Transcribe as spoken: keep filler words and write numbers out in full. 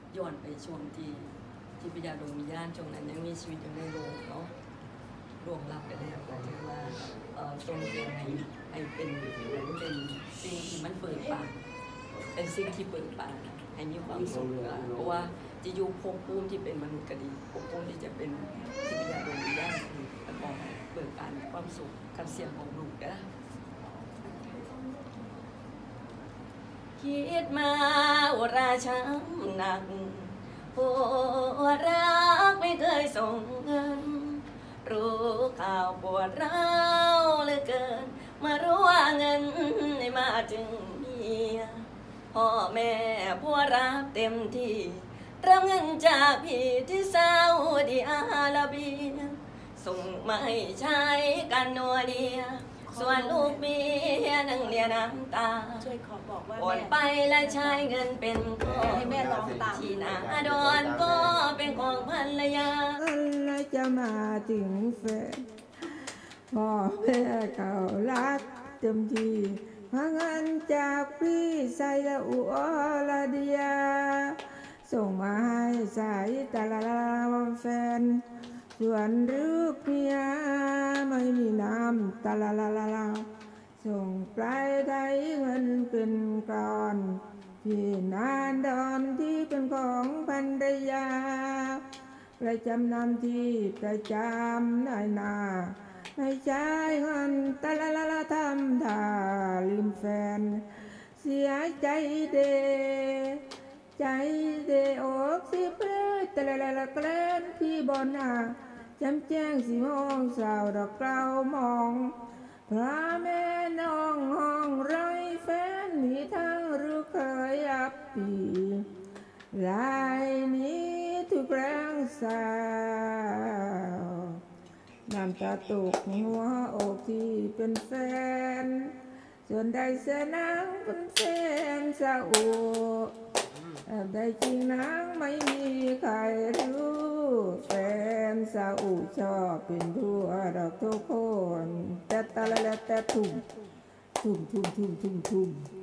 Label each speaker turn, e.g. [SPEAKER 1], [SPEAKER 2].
[SPEAKER 1] ย้อนไปช่วงที่ที่ปิยาดวงวิญญาณช่วงนั้นยังมีชีวิตอยู่ในโลกเนาะดวงรับไปแล้วก็ถือว่าทรงเสียงให้ให้เป็นเป็นสิ่งที่มันเปิดปากเป็นสิ่งที่เปิดปากให้มีความสุขเพราะว่าจะอยู่ภพภูมิที่เป็นมนุษย์ก็ดีภพภูมิที่จะเป็นที่ปิยาดวงวิญญาณแล้วก็เปิดปากความสุขกับเสียงของลูกนะคิดมาว่าราช้ำหนักหัวรักไม่เคยส่งเงินรู้ข่าวปวดร้าวเหลือเกินมารู้ว่าเงินไม่มาถึงเมียพ่อแม่ผัวรับเต็มที่รับเงินจากพี่ที่ซาอุดิอาระเบียส่งมาให้ใช้กันนัวเดียส่วนลูกเมียนั่งเลียน้ำตา
[SPEAKER 2] ช่วยขอบอกว่า
[SPEAKER 1] โอนไปและใช้เงินเป็นของ
[SPEAKER 2] ให้แม่ร้องตาม
[SPEAKER 1] ที่นาดอนก็เป็นของภรรยา
[SPEAKER 3] อะไรจะมาถึงแฟนพ่อแม่เขารักเต็มที่หาเงินจากพี่ใส่ละอุอละเดียส่งมาให้สายตาลาลาแฟนส่วนลูกเมียไม่มีน้ำตาลาลาลาลาส่งปลายไทยเงินเป็นก้อนพี่นานดอนที่เป็นของภรรยาประจำนำที่ประจำนายนาไม่ใช้เงินตาลาลาลาทำท่าลืมแฟนเสียใจเดใจเดอกสิเพื่อตะละละละเกล้นที่บนอาจำแจ้งสีมองสาวดอกเกล้ามองพระแม่น้องห้องไรแฟนหนีทั้งรู้เคยอับปีลายนี้ทุกแรงสาวน้ำตาตกหัวอกที่เป็นแฟนส่วนใดเสียนางเป็นแฟนสาวแอบได้จริงนางไม่มีใครรู้แฟนสาวชอบเป็นทั่วดอกทุกคนแต่ตะละแต่ทุ่มทุ่มทุ่มทุ่มทุ่มทุ่ม